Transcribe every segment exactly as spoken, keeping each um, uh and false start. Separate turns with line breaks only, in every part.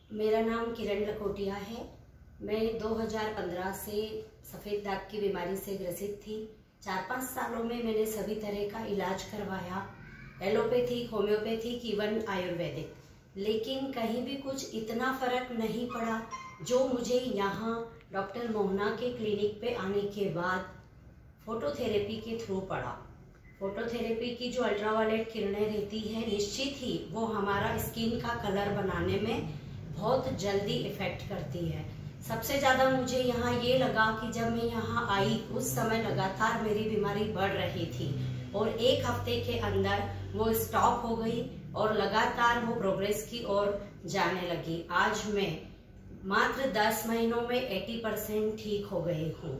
मेरा नाम किरण लखोटिया है। मैं दो हज़ार पंद्रह से सफ़ेद दाग की बीमारी से ग्रसित थी। चार पाँच सालों में मैंने सभी तरह का इलाज करवाया, एलोपैथिक, होम्योपैथिक, इवन आयुर्वेदिक, लेकिन कहीं भी कुछ इतना फ़र्क नहीं पड़ा जो मुझे यहाँ डॉक्टर मोहना के क्लिनिक पे आने के बाद फोटोथेरेपी के थ्रू पड़ा। फोटोथेरेपी की जो अल्ट्रावायलेट किरणें रहती है, निश्चित ही वो हमारा स्किन का कलर बनाने में बहुत जल्दी इफ़ेक्ट करती है। सबसे ज़्यादा मुझे यहाँ ये लगा कि जब मैं यहाँ आई उस समय लगातार मेरी बीमारी बढ़ रही थी और एक हफ्ते के अंदर वो स्टॉप हो गई और लगातार वो प्रोग्रेस की ओर जाने लगी। आज मैं मात्र दस महीनों में अस्सी परसेंट ठीक हो गई हूँ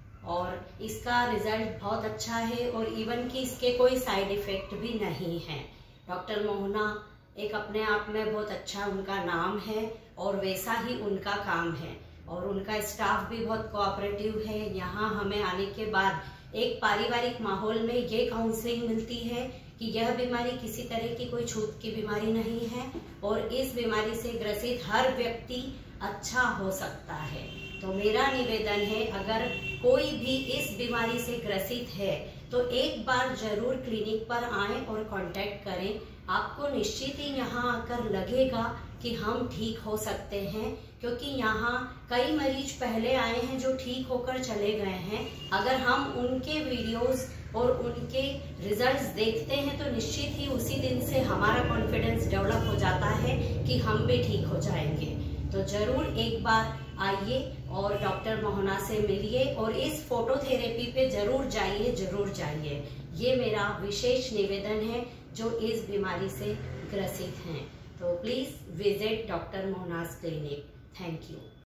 और इसका रिजल्ट बहुत अच्छा है और इवन कि इसके कोई साइड इफ़ेक्ट भी नहीं है। डॉक्टर मोहना एक अपने आप में बहुत अच्छा उनका नाम है और वैसा ही उनका काम है और उनका स्टाफ भी बहुत कोऑपरेटिव है। यहाँ हमें आने के बाद एक पारिवारिक माहौल में ये काउंसलिंग मिलती है कि यह बीमारी किसी तरह की कोई छूत की बीमारी नहीं है और इस बीमारी से ग्रसित हर व्यक्ति अच्छा हो सकता है। तो मेरा निवेदन है, अगर कोई भी इस बीमारी से ग्रसित है तो एक बार जरूर क्लिनिक पर आएं और कांटेक्ट करें। आपको निश्चित ही यहाँ आकर लगेगा कि हम ठीक हो सकते हैं, क्योंकि यहाँ कई मरीज पहले आए हैं जो ठीक होकर चले गए हैं। अगर हम उनके वीडियोस और उनके रिजल्ट्स देखते हैं तो निश्चित ही उसी दिन से हमारा कॉन्फिडेंस डेवलप हो जाता है कि हम भी ठीक हो जाएंगे। तो जरूर एक बार आइए और डॉक्टर मोहना से मिलिए और इस फोटोथेरेपी पे जरूर जाइए, जरूर जाइए। ये मेरा विशेष निवेदन है जो इस बीमारी से ग्रसित हैं। तो प्लीज विजिट डॉक्टर मोहना's क्लिनिक। Thank you.